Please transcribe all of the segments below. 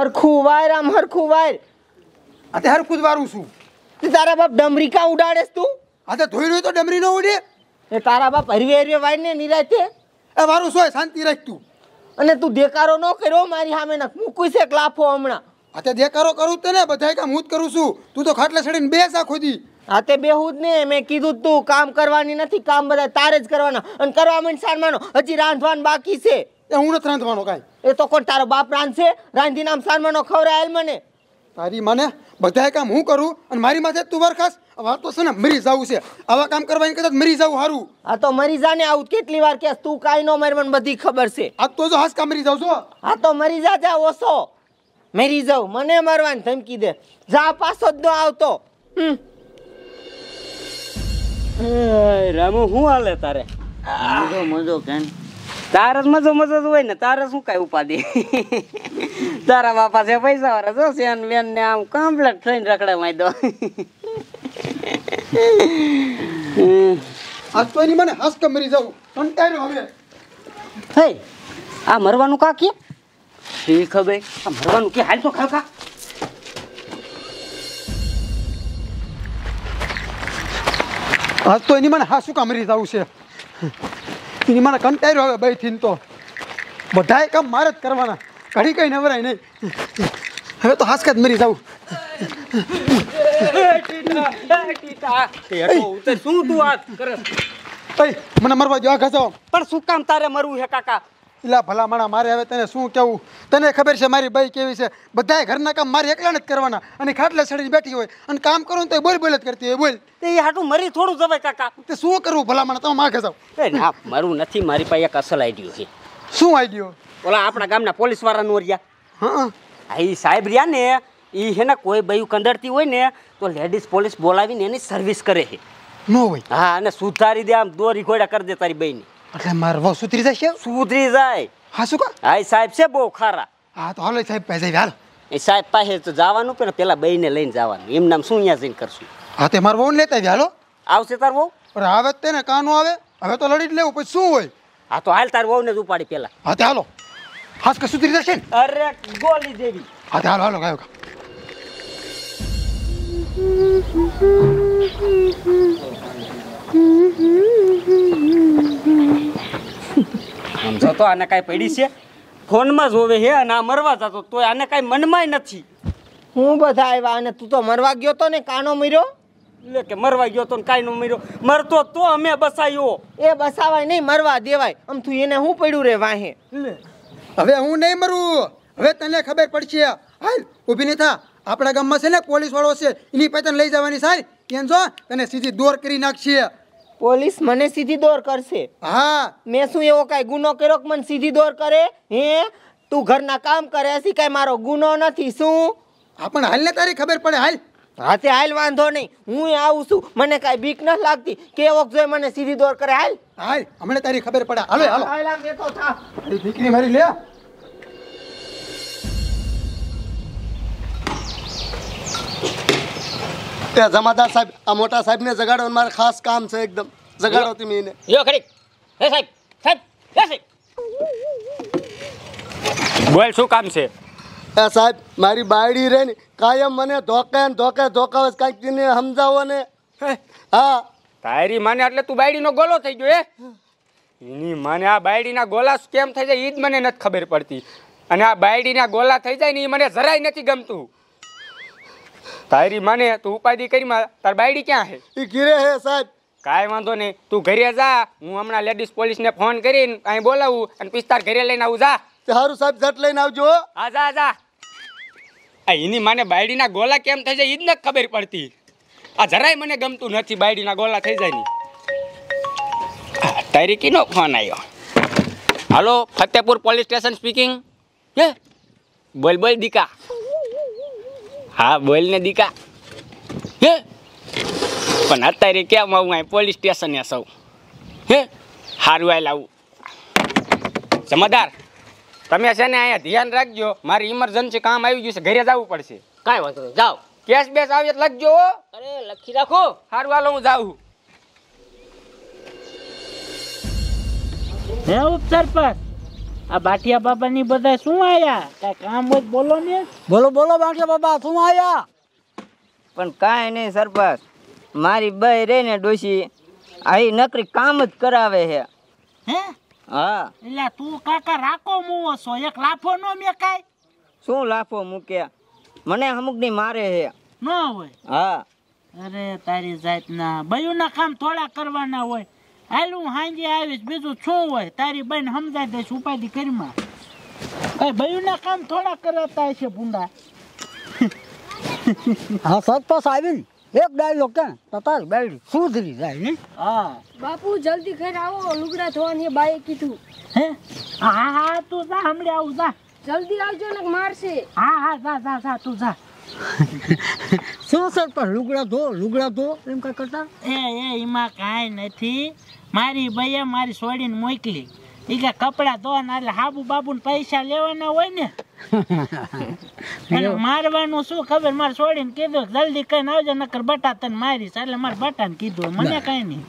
હરખું વાયર આમ હરખું વાયર. આતે હરખું જ વારું છું. તે તારા બાપ ડમરી કા ઉડાડેસ તું? આતે ધોઈ રહ્યો તો ડમરી ન ઉડે. એ તારા બાપ હરવે હરવે વાયર ને નિરાતે એ વારું સોય શાંતિ રાખ તું. અને તું દેકારો ન કર્યો મારી સામે ન મૂકું છે ક્લાફો હમણાં. આતે દેકારો કરું તે ને બધાય કામ હું જ કરું છું. તું તો ખાટલે ચડીને બેસ આખો દી. હાથે બેહું જ ને મેં કીધું તું કામ કરવાની નથી, કામ બધા તારે જ કરવાના. અને કરવા માંડ સારમાનો હજી રાંધવાનું બાકી છે. એ હું નથી રાંધવાનો કાંઈ. એ તો કોણ તારો બાપ રાંધશે? રાંધીને આમ સારમાનો ખવડાયેલ મને. તારી માને બધાય કામ હું કરું અને મારી માથે તું વરખાસ. વાત તો છે ને મરી જવું છે. આવા કામ કરવાની કદાચ મરી જવું સારું. આ તો મરી જા ને. આવું કેટલી વાર કે તું કાંઈ ન મરી, મને બધી ખબર છે. આ તો જો હાસકા મરી જાવ છો. આ તો મરી જા ઓછો. મરી જાઉં મને મરવાની ધમકી દે. જા પાછો જ ન આવતો. રામુ શું હાલે તારે? મજો કેમ? તારે મજો જ હોય ને, તારે શું કઈ ઉપાધિ? તારા બાપા છે પૈસા વાળા, જો સેન વેન ને આમ કમ્પ્લેટ થઈને રખડે માઈ દો. આજ તો એની મને હાસકા મરી જાવ કંટાળ્યો હવે. હે આ મરવાનું કા કે? એ ખબર આ મરવાનું કે? હાલ તો ખાખા. આજ તો એની મને હાસુ કા મરી જવું છે. એની મને કંટાળ્યો હવે બે થઈને. તો બધાય કામ મારે જ કરવાના, ઘડી કઈ નવરાય નહીં. હવે તો હાસકા જ મરી જવું. શું તું આ કરે? મને મરવા જો આખા જાવ. પણ શું કામ તારે મરવું હે કાકા? એલા ભલા માણા મારે હવે તને શું કેવું? તને ખબર છે મારી બાઈ કેવી છે. બધાય ઘરના કામ મારે એકલાને જ કરવાના. અને ખાટલે ચડીને બેઠી હોય અને કામ કરું તો બોલ બોલ જ કરતી હોય. બોલ એ હાટું મરી થોડું જવાય કાકા. તે શું કરવું ભલા માણા? તમે માગે જાવ. ના મરવું નથી. મારી પાસે એક અસલ આઈડિયો છે. શું આઈડિયો? ઓલા આપણા ગામના પોલીસ વાળાનું રહ્યા. હા એ સાહેબ રહ્યા ને, એ હે ને કોઈ બયું કંદરતી હોય ને તો લેડીઝ પોલીસ બોલાવીને એની સર્વિસ કરે છે. નો હોય. હા, અને સુધારી દે, આમ દોરી ઘોડા કરી દે તારી બહેની. એટલે મારે વહુ સુધરી જશે. સુધરી જાય. હા શું કા? હા, એ સાહેબ છે બહુ ખારા. હા તો હાલો સાહેબ પાસે હાલ. એ સાહેબ પાસે તો જવાનું પણ પેલા બહેને લઈને જવાનું. એમ નામ શું અહીંયા જઈને કરશું? હા તે મારે વહુ લેતા આવી. હાલો આવશે તાર વહુ? અરે આવે જ તેને કાનો આવે. હવે તો લડી જ લેવું પછી શું હોય. હા તો હાલ તાર વહુને જ ઉપાડી પેલા. હા તે હાલો. હાસ કે સુધરી જશે ને? અરે ગોલી જેવી. હા તે હાલો હાલો ગાયો. સમજો તો આને કાંઈ પડી છે? ફોનમાં જોવે હે અને આ મરવા જતો તોય આને કાંઈ મનમાંય નથી. હું બધા આવ્યા અને તું તો મરવા ગયો તો ને કાનો મર્યો? એટલે કે મરવા ગયો તો ને કાંઈ ન મર્યો. મરતો તો અમે બસાયો. એ બસાવાય નહીં, મરવા દેવાય. આમ તું એને હું પડ્યું રે વાહે? હવે હું નહીં મરું. હવે તને ખબર પડશે. હાલ ઊભી નહીં થા. આપણા ગામમાં છે ને પોલીસ વાળો છે, એની પાસે લઈ જવાની સારી. કેમ જો તને સીધી દોર કરી નાખશે. પોલીસ મને સીધી દોર કરશે? હા. મેં શું એવો કાંઈ ગુનો કર્યો કે મને સીધી દોર કરે? હે તું ઘરના કામ કરે હસી, કાંઈ મારો ગુનો નથી શું? હા પણ હાલ ને તારી ખબર પડે. હાલ. હા તે હાલ, વાંધો નહીં. હું આવું છું, મને કાંઈ બીક નથી લાગતી. કેવો જોઈ મને સીધી દોર કરે. હાલ હાલ હમણાં તારી ખબર પડે. હાલો હાલો. હાલ આમ બેઠો થા. તારી દીકરી મારી લે. એ જમાદાર સાહેબ, આ મોટા સાહેબને જગાડો. મારે ખાસ કામ છે એકદમ. જગાડો તમે એને. યો ખરી. હે સાહેબ, સાહેબ, હે સાહેબ. બોલ શું કામ છે? એ સાહેબ મારી બાયડી રે ને કાયમ મને ધોકે ને ધોકે ધોકાવે. કાંઈક તેને સમજાવો ને. હા તારી માને એટલે તું બાયડીનો ગોલો થઈ ગયો હે? એની માને આ બાયડીના ગોલા કેમ થઈ જાય એ જ મને નથી ખબર પડતી. અને આ બાયડીના ગોલા થઈ જાય ને એ મને જરાય નથી ગમતું. તારી માને તું ઉપાધિ કરી માં, તાર બાયડી ક્યાં છે? એ ઘીરે હે સાહેબ. કાંઈ વાંધો નહીં, તું ઘરે જા. હું હમણાં લેડીઝ પોલીસને ફોન કરીને અહીં બોલાવું અને પિસ્તાર ઘરે લઈને આવું. જા. સારું સાહેબ, ઝટ લઈને આવજો. હા જા જા. આ એની માને બાયડીના ગોલા કેમ થઈ જાય એ જ નથી ખબર પડતી. આ જરાય મને ગમતું નથી બાયડીના ગોલા થઈ જાય ની. તારી કીનો ફોન આવ્યો? Hello, Fatehpur police station speaking. હે બોલ બોલ દીકા. હા બોલ ને દીકા. હે પણ અત્યારે કેમ આવું અહીં પોલીસ સ્ટેશને સૌ? હે સારું આવેલ આવું. જમાદાર તમે છે ને અહીંયા ધ્યાન રાખજો. મારી ઇમરજન્સી કામ આવી ગયું છે, ઘરે જવું પડશે. કાંઈ વાંધો નહીં, જાઓ. કેશ બેસ આવે તો લખજો. અરે લખી રાખો. સારું હાલો હું જાઉં. હે ઉપસરપંચ આ બાટિયા બાબાની બધા શું આયા કાંઈ કામ હોય તો બોલો ને. બોલો બોલો બાંટિયા બાબા શું આયા? પણ કાંઈ નહીં સરપંચ, મારી બઈ રે ને ડોશી આ નકરી કામ જ કરાવે છે. હે હા. એટલે તું કાકા રાખો મુવો છો, એક લાફો નો મેકાય? શું લાફો મૂકે, મને અમુકની મારે છે. ન હોય? હા. અરે તારી જાતના બયુના કામ થોડા કરવાના હોય. હાલ હું સાંજે આવીશ, બીજું શું હોય? તારી બેન સમજાઈ દઈશ ઉપાધિ કરીમાં. કઈ બયુના કામ થોડા કરાતા હશે ભૂંડા. હા સરપંચ આવીને એક ડાયલોગ કે તો તારી બાયડી સુધરી જાય ને. હા બાપુ જલ્દી ઘરે આવો, લુગડા ધોવાની બાએ કીધું. હે હા હા તું જા, હમણાં આવું જા. જલ્દી આવજો ને મારશે. હા હા જા જા જા તું જા. શું સરપંચ લુગડા ધો એમ કઈ કરતા? એ એમાં કાંઈ નથી. મારી બઈએ મારી છોડીને મોકલી. એ કે કપડાં ધોવાના એટલે હાબુ બાબુને પૈસા લેવાના હોય ને. અને મારવાનું શું ખબર, મારે છોડીને કીધું જલ્દી કઈ આવજો નકર બટા તને મારીશ, એટલે મારે બટાને કીધું, મને કઈ નહીં.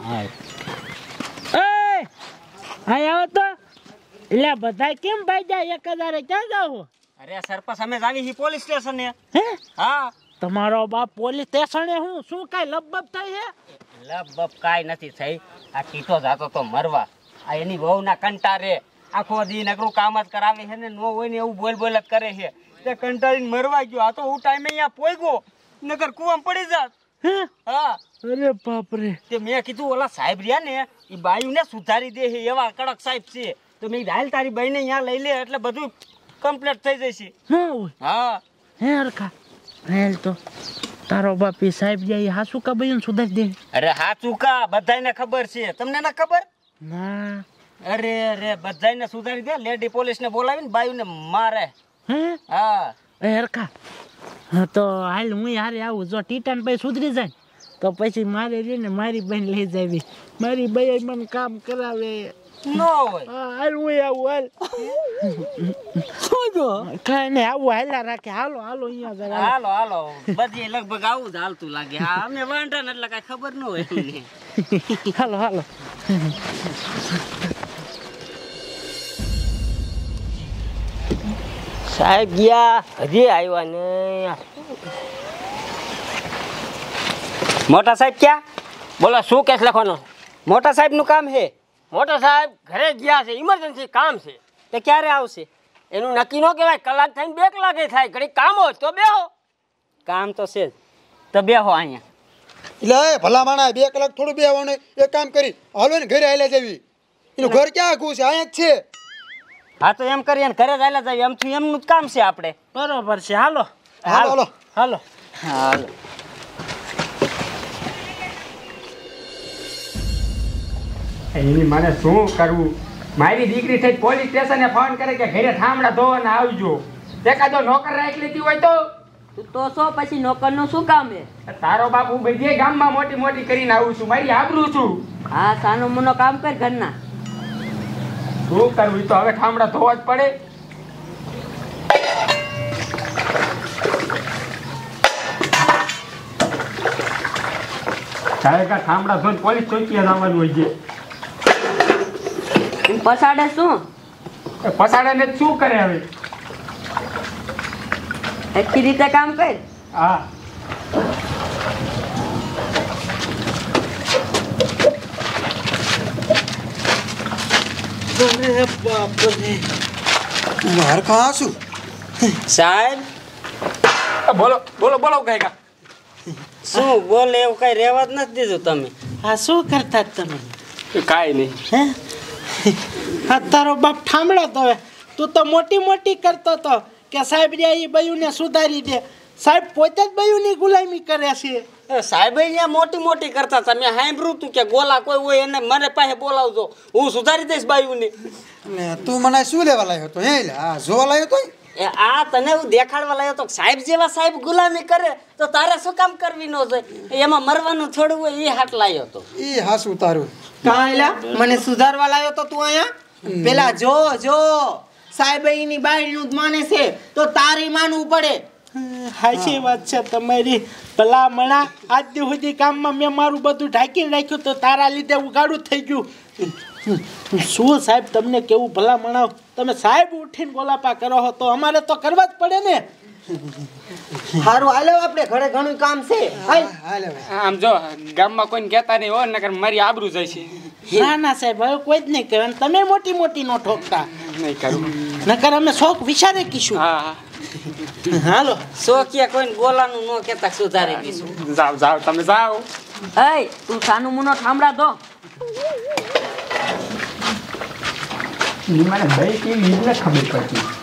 એ આવો તો એટલે બધા કેમ ભાઈ જાય 1000 ક્યાં જાવ? અરે સરપંચ અમે જાવી હી પોલીસ સ્ટેશન ને. હે હા. તમારો બાપ પોલીસ સ્ટેશને હું શું કઈ લબબ થઈ હે? લબબ કાંઈ નથી થઈ. આ ટીટો જાતો તો મરવા. આ એની વહુના કંટારે આખો દી નકરું કામ જ કરાવે છે ને, નો હોય ને એવું બોલ જ કરે છે. તે કંટાળીને મરવા ગયો. આ તો હું ટાઈમે અહીંયા પોઈગો નકર કુવામાં પડી જાત. હા. અરે બાપ રે. તે મેં કીધું ઓલા સાહેબ રહ્યા ને એ બાયુને સુધારી દે છે, એવા કડક સાહેબ છે. તો મેં હાલ તારી બાઈને અહીંયા લઈ લે એટલે બધું કમ્પ્લીટ થઈ જશે. હા. હે અરખા હેલ તો તારો બાપી સાહેબ જાય હાસુ કા બયન સુધારી દે. અરે હાચું કા બધાયને ખબર છે, તમને ના ખબર? ના. અરે બધાયને સુધારી દે. લેડી પોલીસ ને બોલાવીને બાયુને મારે. હે હા. એ અરખા હા તો હાલ હું હારે આવું. જો ટીટાન ભાઈ સુધરી જાય તો પછી મારે રે ને મારી બહેન લઈ જાવી. મારી બહેન મને કામ કરાવે. નો હોય. હાલ હું આવું હાલ. શું જો કાંઈ નહીં આવું હાલા રાખે. હાલો અહીંયા જરા. હાલો બધી લગભગ આવું જ હાલતું લાગે. હા અમે વાંઢા ને એટલે કઈ ખબર ન હોય અમને. હાલો સાહેબ ગયા હજી આવ્યા ને. મોટા સાહેબ ક્યાં? બોલો શું કેસ લખવાનો? મોટા સાહેબ નું કામ છે. મોટો સાહેબ ઘરે ગયા છે, ઇમરજન્સી કામ છે. તે ક્યારે આવશે? એનું નક્કી ન કહેવાય, કલાક થઈને 2 કલાકે થાય. ઘડી કામ હોય તો બેહો. કામ તો છે જ. તો બેહો અહીંયા. એટલે ભલા માણા 2 કલાક થોડું બેવાનું. એક કામ કરી હાલો ને ઘરે હાલ્યા જવી. એનું ઘર ક્યાં આખું છે? અહીંયા જ છે. હા તો એમ કરીએ ને ઘરે જ આયલા જાય. એમથી એમનું જ કામ છે આપણે. બરોબર છે. હાલો હાલો હાલો. એની મને શું કરવું? મારી દીકરી થઈ પોલીસ સ્ટેશને ફોન કરે કે ઘરે ઠામડા ધોવાના આવજો. એકાદો નોકર રાખી લીધી હોય તો? તું તો સો પછી નોકરનું શું કામ હે? તારો બાપ હું બધી ગામમાં મોટી કરીને આવું છું. મારી આબરૂ છું. હા સાનો મુનો કામ કર ઘરના. શું કરવું? તો હવે ઠામડા ધોવા જ પડે. ઠામડા ધોઈને પોલીસ ચોકીએ જવાનું હોય છે. પસાડે શું? પસાડે ને શું કરે હવે? એટલી રીતે કામ કર. હા. માર કાં શું સાહેબ બોલો કઈ શું બોલે એવું કઈ રહેવા જ નથી દીધું તમે. આ શું કરતા તમે? કાંઈ નહીં. હે હા તારો બાપ ઠામડા તો હવે તું તો મોટી કરતો તો કે સાહેબ રે એ બયુને સુધારી દે. સાહેબ પોતે જ બયુની ગુલામી કરે છે. સાહેબ અહીંયા મોટી કરતા હતા. મેં સાંભળ્યું તું કે ગોલા કોઈ હોય એને મને પાસે બોલાવજો, હું સુધારી દઈશ બાયુને. તું મને શું લેવા લાવ્યો તો? હે આ જોવા લાવ્યો તો? આ તને હું દેખાડવા લાવ્યો તો સાહેબ જેવા સાહેબ ગુલામી કરે તો તારે શું કામ કરવી ન જોઈએ? એમાં મરવાનું થોડું હોય એ હાથ લાવ્યો તો. એ હાસું તારું. કાંઈલા મને સુધારવા લાવ્યો તો તું અહીંયા? પેલા જો સાહેબ એની બાયડીનું જ માને છે તો તારે માનવું પડે. હાચી વાત છે તમારી. ભલા મણા આજ દી સુધી કામમાં મેં મારું બધું ઢાંકીને રાખ્યું તો તારા લીધે ઉગાડું થઈ ગયું. શું સાહેબ તમને કેવું ભલા મણાવ, તમે સાહેબ ઉઠીને ગોલાપા કરો હો તો અમારે તો કરવા જ પડે ને. સારું હાલો આપણે ઘરે ઘણું કામ છે. હાલ. આમ જો ગામમાં કોઈને કહેતા નહીં હોય નકર મારી આબરૂ જાય છે. ના ના સાહેબ હવે કોઈ જ નહીં કહેવાનું, તમે મોટી મોટી નો ઠોકતા. નહીં કરું. નકર અમે શોખ વિચારે કીશું. હા હા હાલો. શોખિયા કોઈને ગોલાનું ન કહેતા સુધારી દઈશું. જાઓ જાઓ તમે જાઓ. એય તું સાનું મુનો ઠામડા દો. મને ભાઈ કેવી ખબર પડતી